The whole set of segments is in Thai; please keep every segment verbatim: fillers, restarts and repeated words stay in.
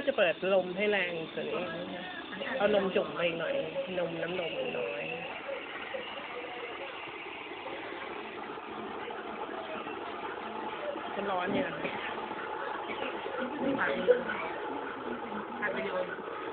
จะเปิดลมให้แรงกว่านี้เอานมจุ่มไปหน่อยนมน้ำนมน้อยมันร้อนเนี่ยถ่ายถ่ายวิดีโอ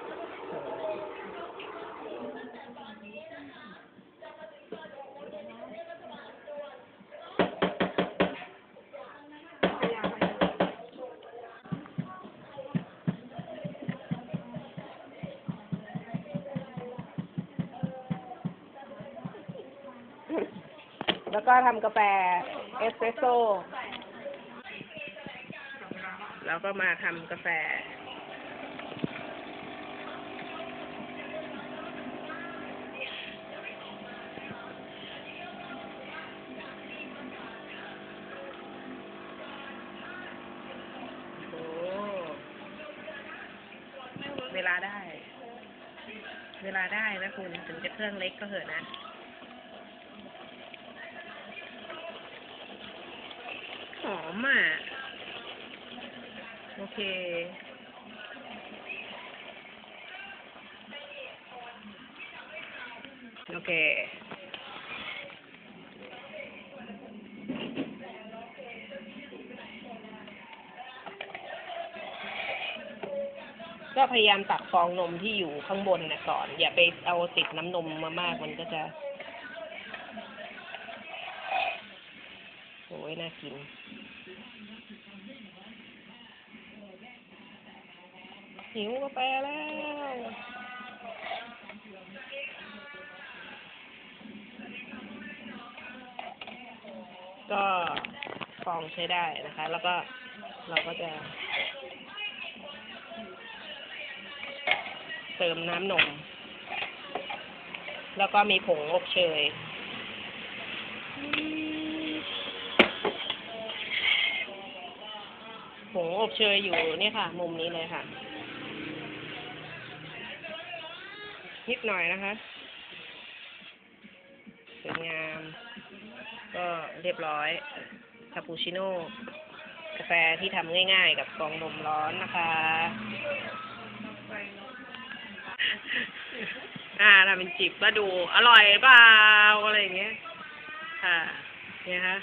แล้วก็ทำกาแฟเอสเปรสโซ่แล้วก็มาทำกาแฟโอ้เวลาได้เวลาได้นะคุณถึงจะเครื่องเล็กก็เหอะนะหอมอ่ะโอเคโอเคก็พยายามตัดฟองนมที่อยู่ข้างบนนะก่อนอย่าไปเอาติดน้ำนมมามากมันก็จะโอ้ยน่ากินหิวกาแฟแล้วก็ฟองใช้ได้นะคะแล้วก็เราก็จะเติมน้ำนมแล้วก็มีผงอบเชยผงอบเชยอยู่นี่ค่ะมุมนี้เลยค่ะนิดหน่อยนะคะสวยงามก็เรียบร้อยคาปูชิโน่กาแฟที่ทำง่ายๆกับฟองนมร้อนนะคะอ่าทำเป็นจิบมาดูอร่อยเปล่าอะไรอย่างเงี้ยค่ะเนี่ยคะ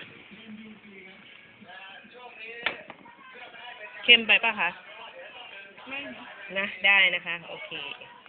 เข้มไปป่ะคะไม่นะได้นะคะโอเค